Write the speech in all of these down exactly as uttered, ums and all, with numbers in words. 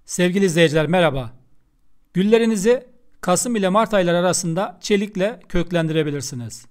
Sevgili izleyiciler merhaba. Güllerinizi Kasım ile Mart ayları arasında çelikle köklendirebilirsiniz.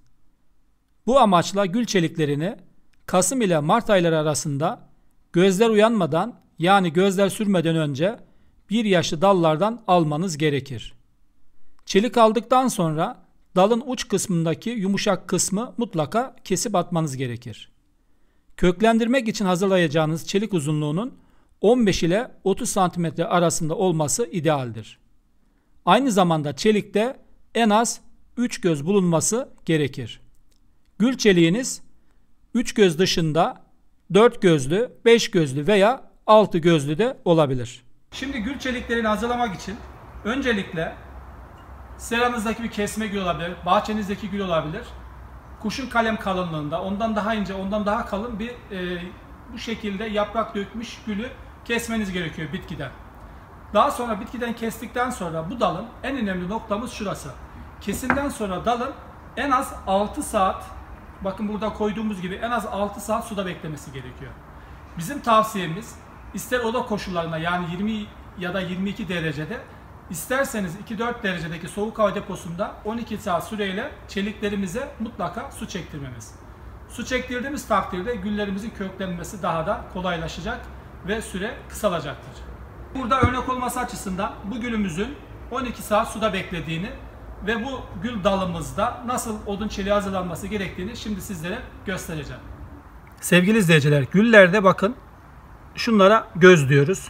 Bu amaçla gül çeliklerini Kasım ile Mart ayları arasında gözler uyanmadan yani gözler sürmeden önce bir yaşlı dallardan almanız gerekir. Çelik aldıktan sonra dalın uç kısmındaki yumuşak kısmı mutlaka kesip atmanız gerekir. Köklendirmek için hazırlayacağınız çelik uzunluğunun on beş ile otuz santimetre arasında olması idealdir. Aynı zamanda çelikte en az üç göz bulunması gerekir. Gül çeliğiniz üç göz dışında dört gözlü, beş gözlü veya altı gözlü de olabilir. Şimdi gül çeliklerini hazırlamak için öncelikle seranızdaki bir kesme gül olabilir, bahçenizdeki gül olabilir. Kuşun kalem kalınlığında, ondan daha ince, ondan daha kalın bir e, bu şekilde yaprak dökmüş gülü kesmeniz gerekiyor bitkiden. Daha sonra bitkiden kestikten sonra bu dalın en önemli noktamız şurası. Kesimden sonra dalın en az altı saat, bakın burada koyduğumuz gibi en az altı saat suda beklemesi gerekiyor. Bizim tavsiyemiz ister oda koşullarında yani yirmi ya da yirmi iki derecede, isterseniz iki dört derecedeki soğuk hava deposunda on iki saat süreyle çeliklerimize mutlaka su çektirmemiz. Su çektirdiğimiz takdirde güllerimizin köklenmesi daha da kolaylaşacak ve süre kısalacaktır. Burada örnek olması açısından bu gülümüzün on iki saat suda beklediğini ve bu gül dalımızda nasıl odun çeliği hazırlanması gerektiğini şimdi sizlere göstereceğim. Sevgili izleyiciler, güllerde bakın şunlara göz diyoruz.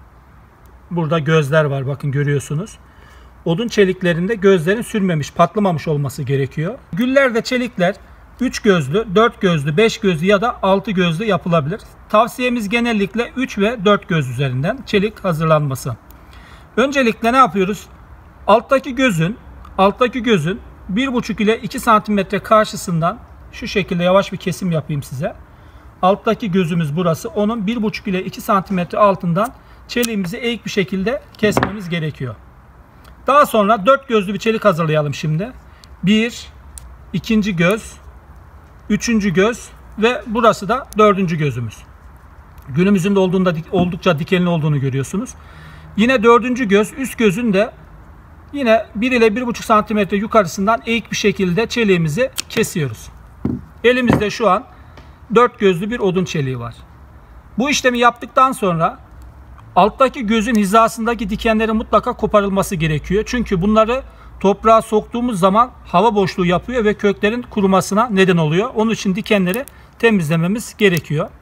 Burada gözler var, bakın görüyorsunuz. Odun çeliklerinde gözlerin sürmemiş, patlamamış olması gerekiyor. Güllerde çelikler üç gözlü, dört gözlü, beş gözlü ya da altı gözlü yapılabilir. Tavsiyemiz genellikle üç ve dört göz üzerinden çelik hazırlanması. Öncelikle ne yapıyoruz? Alttaki gözün, alttaki gözün bir buçuk ile iki santimetre karşısından şu şekilde yavaş bir kesim yapayım size. Alttaki gözümüz burası. Onun bir buçuk ile iki santimetre altından çeliğimizi eğik bir şekilde kesmemiz gerekiyor. Daha sonra dört gözlü bir çelik hazırlayalım şimdi. Bir, ikinci göz, üçüncü göz ve burası da dördüncü gözümüz. Günümüzün de olduğunda oldukça dikenli olduğunu görüyorsunuz. Yine dördüncü göz, üst gözün de yine bir ile bir buçuk santimetre yukarısından eğik bir şekilde çeliğimizi kesiyoruz. Elimizde şu an dört gözlü bir odun çeliği var. Bu işlemi yaptıktan sonra alttaki gözün hizasındaki dikenlerin mutlaka koparılması gerekiyor. Çünkü bunları toprağa soktuğumuz zaman hava boşluğu yapıyor ve köklerin kurumasına neden oluyor. Onun için dikenleri temizlememiz gerekiyor.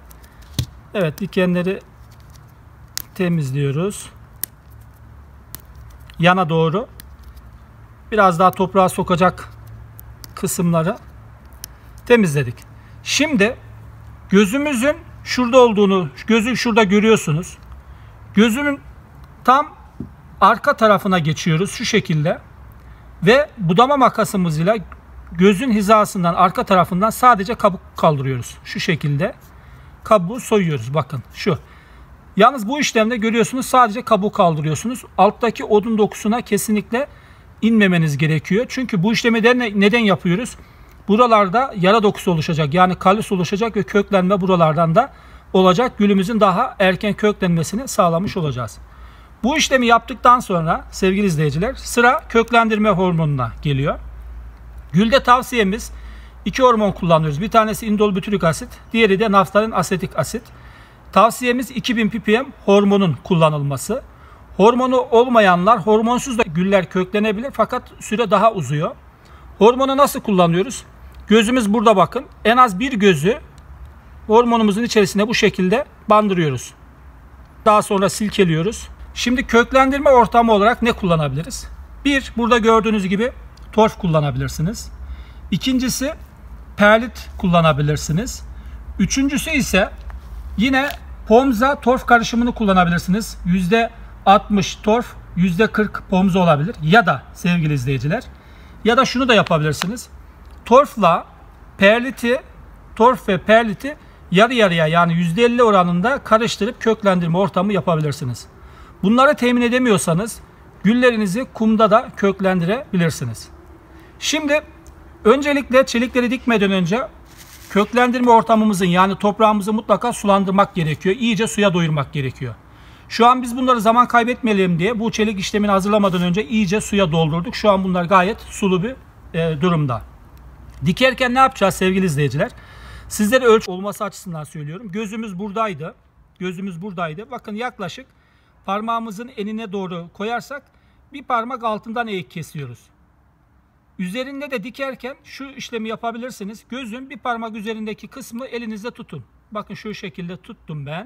Evet, dikenleri temizliyoruz. Yana doğru biraz daha toprağa sokacak kısımları temizledik. Şimdi gözümüzün şurada olduğunu, gözü şurada görüyorsunuz. Gözümün tam arka tarafına geçiyoruz şu şekilde ve budama makasımız ile gözün hizasından arka tarafından sadece kabuk kaldırıyoruz. Şu şekilde kabuğu soyuyoruz, bakın şu. Yalnız bu işlemde görüyorsunuz sadece kabuğu kaldırıyorsunuz. Alttaki odun dokusuna kesinlikle inmemeniz gerekiyor. Çünkü bu işlemi de neden yapıyoruz? Buralarda yara dokusu oluşacak, yani kalus oluşacak ve köklenme buralardan da olacak. Gülümüzün daha erken köklenmesini sağlamış olacağız. Bu işlemi yaptıktan sonra sevgili izleyiciler sıra köklendirme hormonuna geliyor. Gülde tavsiyemiz iki hormon kullanıyoruz. Bir tanesi indolbütürik asit, diğeri de naftalin asetik asit. Tavsiyemiz iki bin ppm hormonun kullanılması. Hormonu olmayanlar, hormonsuz da güller köklenebilir fakat süre daha uzuyor. Hormonu nasıl kullanıyoruz? Gözümüz burada, bakın. En az bir gözü hormonumuzun içerisine bu şekilde bandırıyoruz. Daha sonra silkeliyoruz. Şimdi köklendirme ortamı olarak ne kullanabiliriz? Bir, burada gördüğünüz gibi torf kullanabilirsiniz. İkincisi perlit kullanabilirsiniz. Üçüncüsü ise yine pomza torf karışımını kullanabilirsiniz. yüzde altmış torf, yüzde kırk pomza olabilir. Ya da sevgili izleyiciler, ya da şunu da yapabilirsiniz. Torfla perliti, torf ve perliti yarı yarıya yani yüzde elli oranında karıştırıp köklendirme ortamı yapabilirsiniz. Bunları temin edemiyorsanız güllerinizi kumda da köklendirebilirsiniz. Şimdi öncelikle çelikleri dikmeden önce köklendirme ortamımızın yani toprağımızı mutlaka sulandırmak gerekiyor. İyice suya doyurmak gerekiyor. Şu an biz bunları zaman kaybetmeyelim diye bu çelik işlemini hazırlamadan önce iyice suya doldurduk. Şu an bunlar gayet sulu bir e, durumda. Dikerken ne yapacağız sevgili izleyiciler? Sizlere ölçü olması açısından söylüyorum. Gözümüz buradaydı. Gözümüz buradaydı. Bakın yaklaşık parmağımızın enine doğru koyarsak bir parmak altından eğik kesiyoruz. Üzerinde de dikerken şu işlemi yapabilirsiniz. Gözün bir parmak üzerindeki kısmı elinizde tutun. Bakın şu şekilde tuttum ben.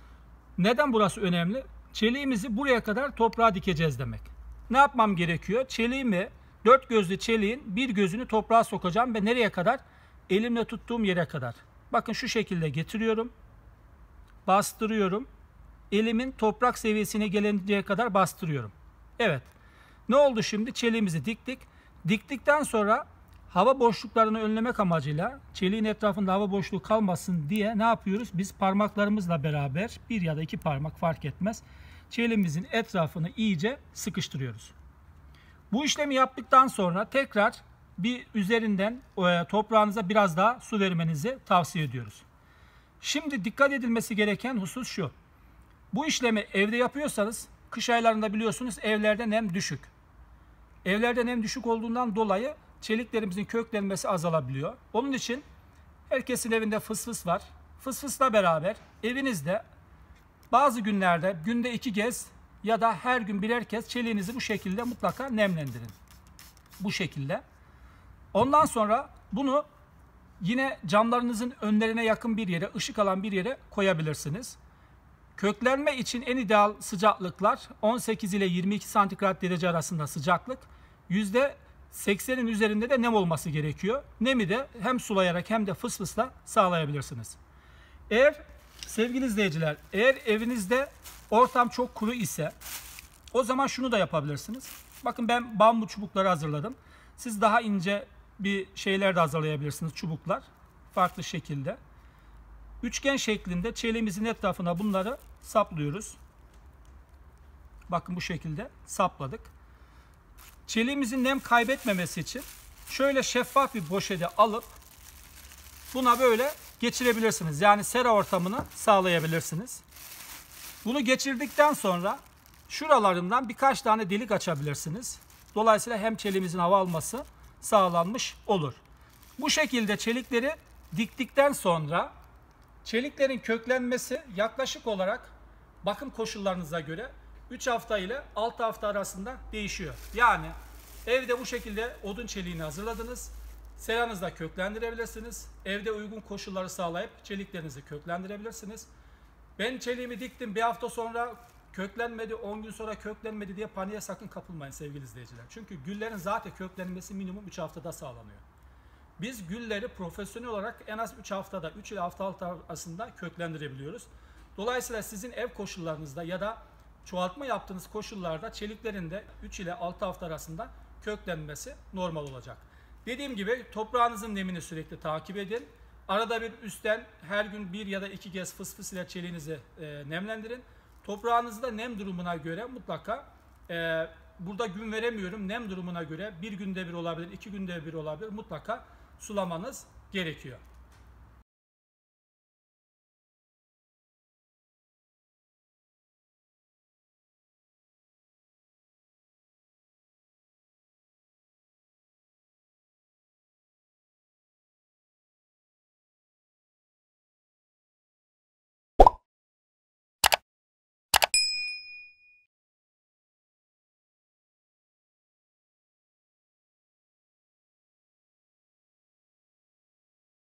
Neden burası önemli? Çeliğimizi buraya kadar toprağa dikeceğiz demek. Ne yapmam gerekiyor? Çeliğimi, dört gözlü çeliğin bir gözünü toprağa sokacağım ve nereye kadar? Elimle tuttuğum yere kadar. Bakın şu şekilde getiriyorum. Bastırıyorum. Elimin toprak seviyesine gelinceye kadar bastırıyorum. Evet. Ne oldu şimdi? Çeliğimizi diktik. Diktikten sonra hava boşluklarını önlemek amacıyla çeliğin etrafında hava boşluğu kalmasın diye ne yapıyoruz? Biz parmaklarımızla beraber bir ya da iki parmak fark etmez. Çeliğimizin etrafını iyice sıkıştırıyoruz. Bu işlemi yaptıktan sonra tekrar bir üzerinden toprağınıza biraz daha su vermenizi tavsiye ediyoruz. Şimdi dikkat edilmesi gereken husus şu. Bu işlemi evde yapıyorsanız kış aylarında biliyorsunuz evlerde nem düşük. Evlerde nem düşük olduğundan dolayı çeliklerimizin köklenmesi azalabiliyor. Onun için herkesin evinde fısfıs var. Fısfısla beraber evinizde bazı günlerde günde iki kez ya da her gün birer kez çeliğinizi bu şekilde mutlaka nemlendirin. Bu şekilde. Ondan sonra bunu yine camlarınızın önlerine yakın bir yere, ışık alan bir yere koyabilirsiniz. Köklenme için en ideal sıcaklıklar on sekiz ile yirmi iki santigrat derece arasında sıcaklık. yüzde seksenin üzerinde de nem olması gerekiyor. Nemi de hem sulayarak hem de fısfısla sağlayabilirsiniz. Eğer sevgili izleyiciler, eğer evinizde ortam çok kuru ise o zaman şunu da yapabilirsiniz. Bakın ben bambu çubukları hazırladım. Siz daha ince bir şeyler de hazırlayabilirsiniz, çubuklar. Farklı şekilde. Üçgen şeklinde çeliğimizin etrafına bunları saplıyoruz. Bakın bu şekilde sapladık. Çeliğimizin nem kaybetmemesi için şöyle şeffaf bir poşete alıp buna böyle geçirebilirsiniz. Yani sera ortamını sağlayabilirsiniz. Bunu geçirdikten sonra şuralarından birkaç tane delik açabilirsiniz. Dolayısıyla hem çeliğimizin hava alması sağlanmış olur. Bu şekilde çelikleri diktikten sonra çeliklerin köklenmesi yaklaşık olarak bakım koşullarınıza göre üç hafta ile altı hafta arasında değişiyor. Yani evde bu şekilde odun çeliğini hazırladınız. Seranızda köklendirebilirsiniz. Evde uygun koşulları sağlayıp çeliklerinizi köklendirebilirsiniz. Ben çeliğimi diktim, bir hafta sonra köklenmedi, on gün sonra köklenmedi diye paniğe sakın kapılmayın sevgili izleyiciler. Çünkü güllerin zaten köklenmesi minimum üç haftada sağlanıyor. Biz gülleri profesyonel olarak en az üç haftada, üç ile altı hafta arasında köklendirebiliyoruz. Dolayısıyla sizin ev koşullarınızda ya da çoğaltma yaptığınız koşullarda çeliklerin de üç ile altı hafta arasında köklenmesi normal olacak. Dediğim gibi toprağınızın nemini sürekli takip edin. Arada bir üstten her gün bir ya da iki kez fısfıs ile çeliğinizi e, nemlendirin. Toprağınızda nem durumuna göre mutlaka e, burada gün veremiyorum, nem durumuna göre bir günde bir olabilir, iki günde bir olabilir, mutlaka sulamanız gerekiyor.